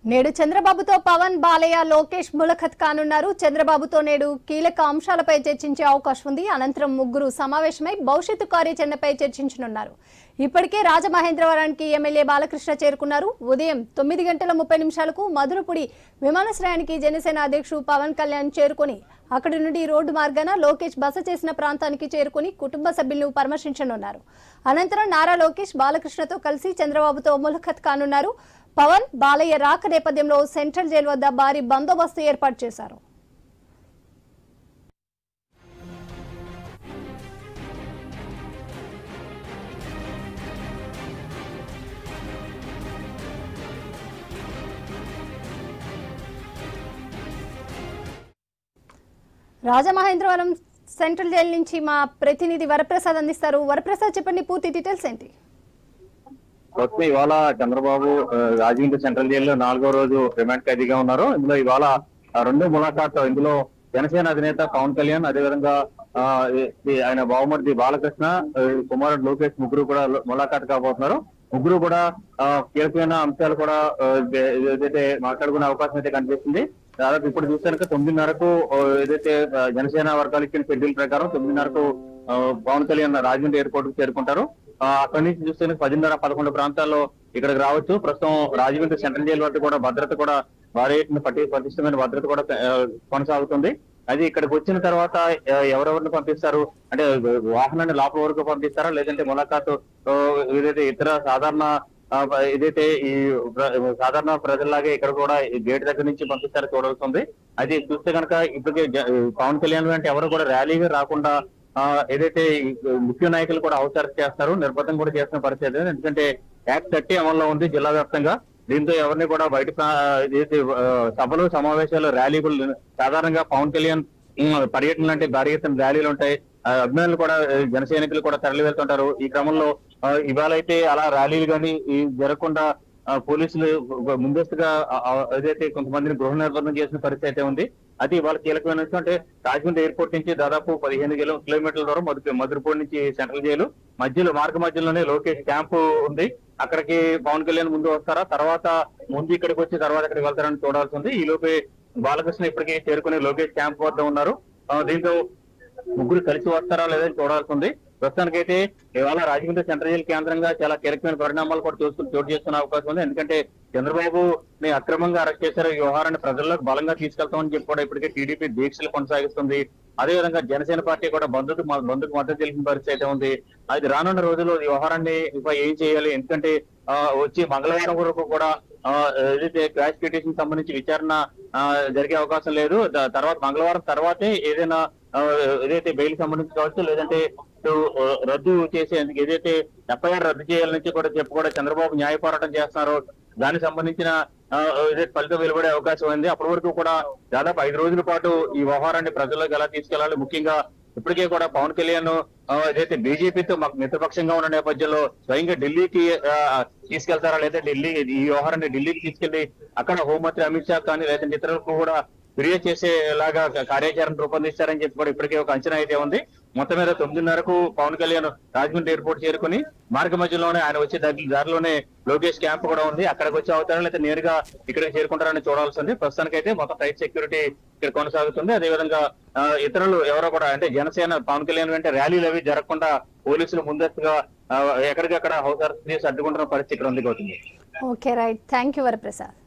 నేడు చంద్రబాబుతో పవన్ బాలయ్య లోకేష్ ములఖత్ కానున్నారు. చంద్రబాబుతో నేడు కీలక అంశాలపై చర్చించే అవకాశం ఉంది. అనంతరం ముగ్గురు సమావేశమై భవిష్యత్తు కార్యాచరణపై చర్చించనున్నారు. ఇప్పటికే రాజమహేంద్రవరానికి ఎమ్మెల్యే బాలకృష్ణ చేరుకున్నారు. ఉదయం 9:30 మధురపుడి విమానాశ్రయానికి జనసేన అధ్యక్షుడు పవన్ కళ్యాణ్ చేరుకొని అక్కడి నుండి రోడ్డు మార్గాన లోకేష్ బస చేసిన ప్రాంతానికి చేరుకుని కుటుంబ సభ్యులను పరామర్శించనున్నారు. అనంతరం నారా లోకేష్ బాలకృష్ణతో కలిసి చంద్రబాబుతో ములఖత్ కానున్నారు. పవన్ బాలయ్య రాక నేపథ్యంలో సెంట్రల్ జైలు వద్ద భారీ బందోబస్తు ఏర్పాటు చేశారు. రాజమహేంద్రవరం సెంట్రల్ జైలు నుంచి మా ప్రతినిధి వరప్రసాద్ అందిస్తారు. వరప్రసాద్, చెప్పండి, పూర్తి డీటెయిల్స్ ఏంటి? ఇవాళ చంద్రబాబు రాజమండ్రి సెంట్రల్ జైల్లో 4వ రోజు రిమాండ్ ఖైదీగా ఉన్నారు. ఇందులో ఇవాళ 2 ములాఖాట్లు. ఇందులో జనసేన అధినేత పవన్ కళ్యాణ్, అదేవిధంగా ఆయన బావమరిది బాలకృష్ణ, కుమారుడు లోకేష్ ముగ్గురు కూడా ములాఖాట్ కాబోతున్నారు. ముగ్గురు కూడా కీలకమైన అంశాలు కూడా ఏదైతే మాట్లాడుకునే అవకాశం అయితే కనిపిస్తుంది. దాదాపు ఇప్పుడు చూస్తే 9:30కు ఏదైతే జనసేన వర్గాలు ఇచ్చిన షెడ్యూల్ ప్రకారం 9:30కు పవన్ కళ్యాణ్ రాజమండ్రి ఎయిర్పోర్ట్ కు చేరుకుంటారు. అక్కడి నుంచి చూస్తే 10:30, 11 ప్రాంతాల్లో ఇక్కడికి రావచ్చు. ప్రస్తుతం రాజమండ్రి సెంట్రల్ జైలు వద్ద కూడా భద్రత కూడా భారీ పటిష్టమైన భద్రత కూడా కొనసాగుతుంది. అది ఇక్కడికి వచ్చిన తర్వాత ఎవరెవరిని పంపిస్తారు అంటే వాహనాన్ని లోపల వరకు పంపిస్తారా, లేదంటే ములాఖాతు ఏదైతే ఇతర సాధారణ ఏదైతే ఈ సాధారణ ప్రజల్లాగే ఇక్కడ కూడా గేట్ దగ్గర నుంచి పంపిస్తారో చూడాల్సింది. అది చూస్తే కనుక ఇప్పటికే పవన్ కళ్యాణ్ అంటే ఎవరు కూడా ర్యాలీగా రాకుండా ఏదైతే ముఖ్య నాయకులు కూడా అవసరం చేస్తారు, నిర్బంధం కూడా చేస్తున్న పరిస్థితి. ఎందుకంటే యాక్ట్ 30 అమల్లో ఉంది జిల్లా వ్యాప్తంగా. దీంతో ఎవరిని కూడా బయట సభలు, సమావేశాలు, ర్యాలీలు సాధారణంగా పవన్ కళ్యాణ్ పర్యటనలు అంటే భారీ ఎత్తున ర్యాలీలు ఉంటాయి. అభిమానులు కూడా జన సైనికులు కూడా తరలి వెళ్తుంటారు. ఈ క్రమంలో ఇవాళ అయితే అలా ర్యాలీలు కానీ జరగకుండా పోలీసులు ముందస్తుగా ఏదైతే కొంతమందిని గృహ నిర్బంధం చేసిన పరిస్థితి అయితే ఉంది. అది ఇవాళ కీలకమైన విషయం. అంటే రాజమండ్రి ఎయిర్పోర్ట్ నుంచి దాదాపు 15 కిలోమీటర్ల దూరం మధురపూడి నుంచి సెంట్రల్ జైలు మార్గ మధ్యలోనే లోకేష్ క్యాంపు ఉంది. అక్కడికి పవన్ కళ్యాణ్ ముందు వస్తారా, తర్వాత ముందు ఇక్కడికి వచ్చి తర్వాత ఇక్కడికి వెళ్తారని చూడాల్సి ఉంది. ఈ లోపే బాలకృష్ణ ఇప్పటికే చేరుకుని లోకేష్ క్యాంప్ వద్ద ఉన్నారు. దీంతో ముగ్గురు కలిసి వస్తారా లేదని చూడాల్సి ఉంది. ప్రస్తుతానికైతే ఇవాళ రాజమండ్రి సెంట్రల్ జైలు కేంద్రంగా చాలా కీలకమైన పరిణామాలు కూడా చోటు చేసుకునే అవకాశం ఉంది. ఎందుకంటే చంద్రబాబుని అక్రమంగా అరెస్ట్ చేశారు. ఈ వ్యవహారాన్ని ప్రజల్లోకి బలంగా తీసుకెళ్తామని చెప్పి కూడా ఇప్పటికే టీడీపీ దీక్షలు కొనసాగిస్తుంది. అదేవిధంగా జనసేన పార్టీ కూడా బంధుకు మద్దతు తెలిసిన పరిస్థితి అయితే ఉంది. అది రానున్న రోజుల్లో ఈ వ్యవహారాన్ని ఇంకా ఏం చేయాలి, ఎందుకంటే వచ్చి మంగళవారం వరకు కూడా ఏదైతే క్రాష్ పిటిషన్ సంబంధించి విచారణ జరిగే అవకాశం లేదు. తర్వాత మంగళవారం తర్వాతే ఏదైతే బెయిల్ సంబంధించి కావచ్చు, లేదంటే రద్దు చేసేందుకు ఏదైతే ఎఫ్ఐఆర్ రద్దు చేయాలని నుంచి కూడా చంద్రబాబు న్యాయ పోరాటం చేస్తున్నారో దానికి సంబంధించిన ఫలితం వెలువడే అవకాశం ఉంది. అప్పటి వరకు కూడా దాదాపు 5 రోజుల పాటు ఈ వ్యవహారాన్ని ప్రజల్లోకి ఎలా తీసుకెళ్లాలి, ముఖ్యంగా ఇప్పటికే కూడా పవన్ కళ్యాణ్ ఏదైతే బీజేపీతో మాకు మిత్రపక్షంగా ఉన్న నేపథ్యంలో స్వయంగా ఢిల్లీకి తీసుకెళ్తారా, లేదా ఈ వ్యవహారాన్ని ఢిల్లీకి తీసుకెళ్లి అక్కడ హోంమంత్రి అమిత్ షా కానీ లేదంటే ఇతరులకు కూడా ఫిర్యాదు చేసేలాగా కార్యాచరణ రూపొందిస్తారని చెప్పి కూడా ఇప్పటికే ఒక అంచనా అయితే ఉంది. మొత్తం మీద 9:30కు పవన్ కళ్యాణ్ రాజమండ్రి ఎయిర్పోర్ట్ చేరుకుని మార్గ మధ్యలోనే ఆయన వచ్చే దారిలోనే లోకేష్ క్యాంప్ కూడా ఉంది. అక్కడికి వచ్చి అవుతారా లేదా నేరుగా ఇక్కడికి చేరుకుంటారని చూడాల్సింది. ప్రస్తుతానికైతే మొత్తం టైట్ సెక్యూరిటీ ఇక్కడ కొనసాగుతుంది. అదేవిధంగా ఇతరులు ఎవరో కూడా అంటే జనసేన పవన్ కళ్యాణ్ వెంట ర్యాలీలు అవి జరగకుండా పోలీసులు ముందస్తుగా ఎక్కడికక్కడ హౌస్ అరెస్ట్ చేసి అడ్డుకుంటున్న పరిస్థితి ఇక్కడ ఉంది. Okay, right. Thank you Varaprasad.